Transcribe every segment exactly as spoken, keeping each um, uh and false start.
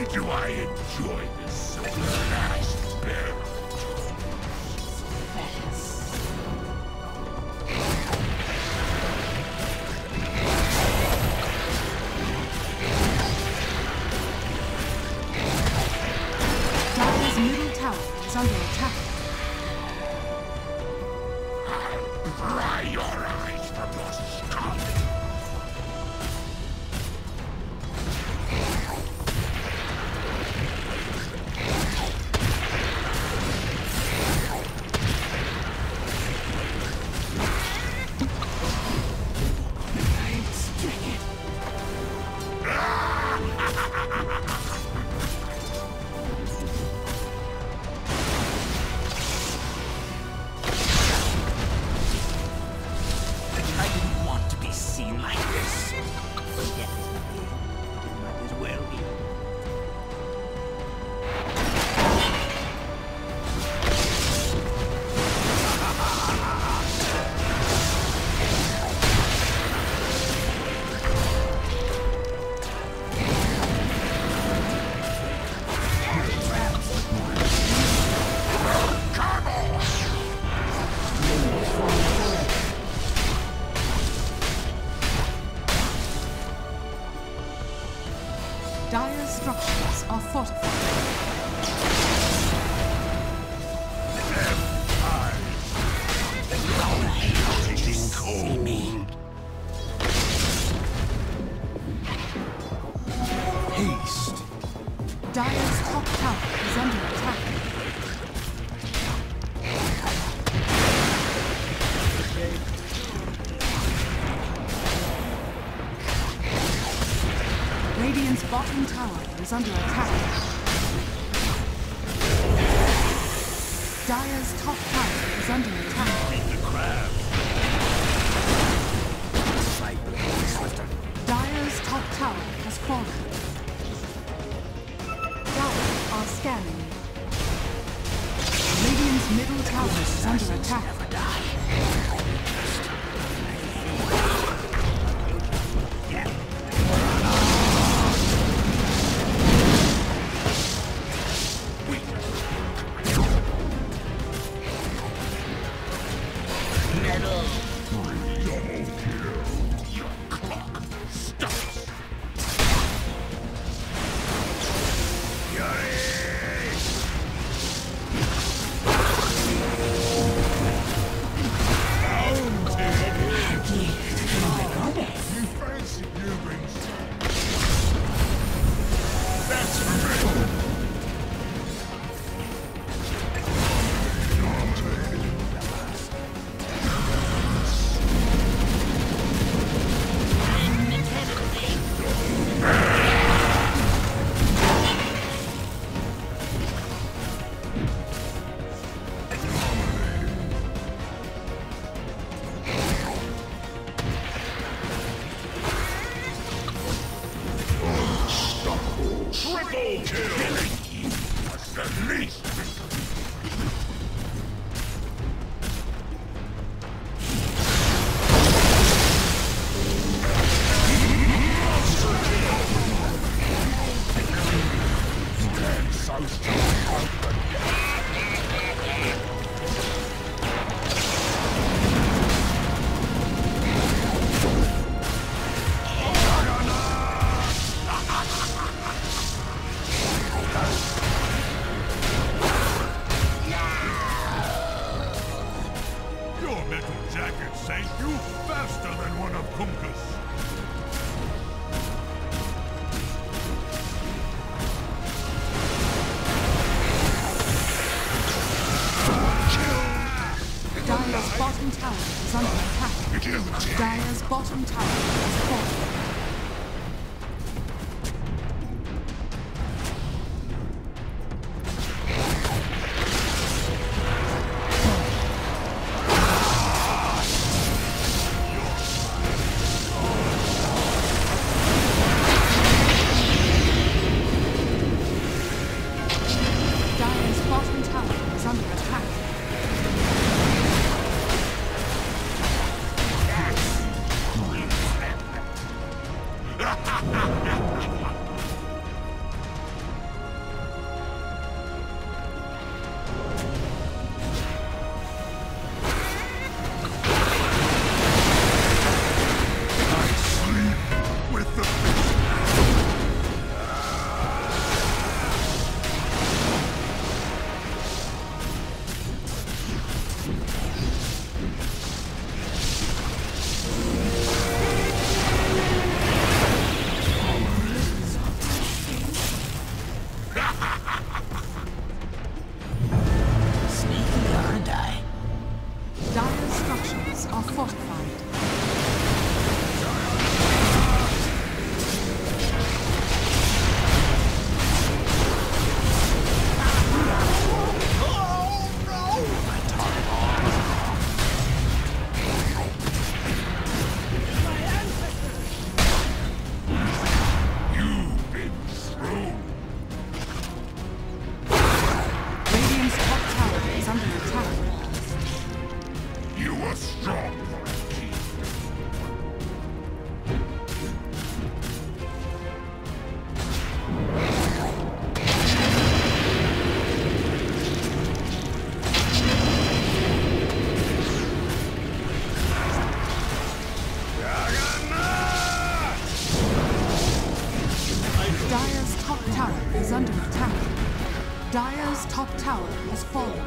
Do I enjoy this so last barrel? Dire's middle tower is under attack. I'll pry your eyes from your skull. Dire's structures are fortified. Haste. Dire's top tower is under attack. Radiant's bottom tower is under attack. Dire's top tower is under attack. Dire's top tower has fallen. Dire are scanning. Radiant's middle tower is under attack. Dire's bottom tower has fallen. Dire's bottom tower is under attack. is under attack. Dire's top tower has fallen.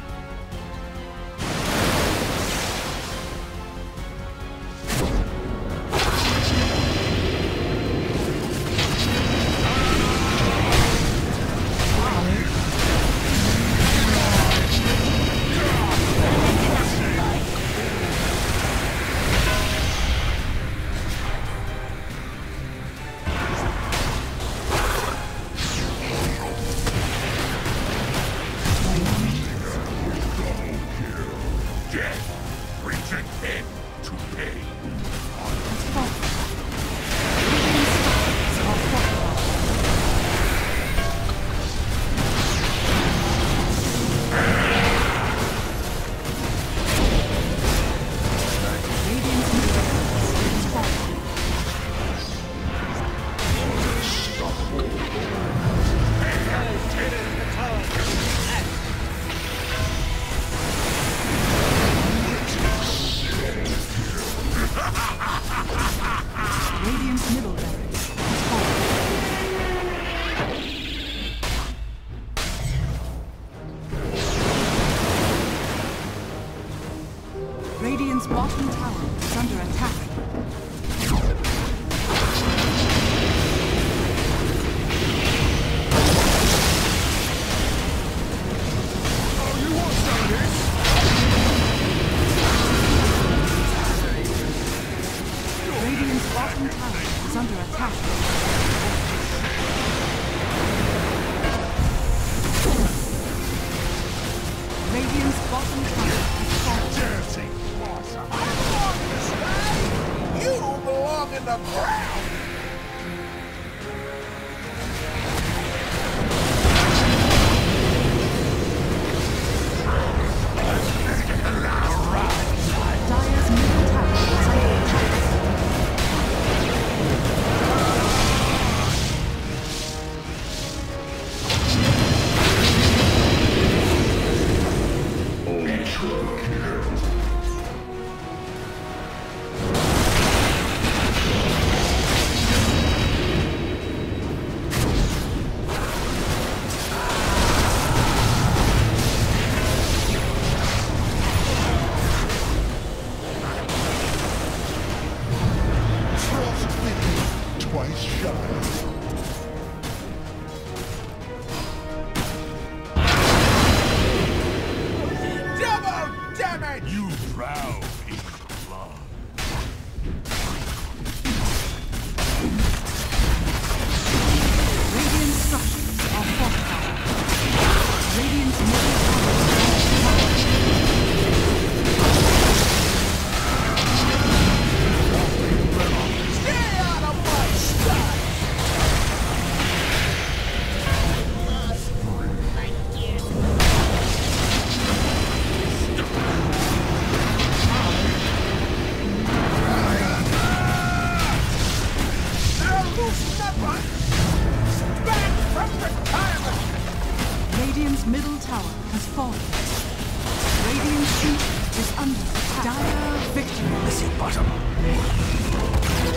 Radiant's bottom tower is under attack. Oh, you want some of this? Radiant's bottom tower is under attack. Radiant's bottom tower is falling. Dirty. You belong in the ground! Dire's middle tower is under attack. Twice shy. Double damage! You proud blood. Radiant structures are fortified. Radiant's middle tower is Stay out of my sight! Radiant's middle tower has fallen. Radiant's keep is under attack. Dire victory. Miss your bottom.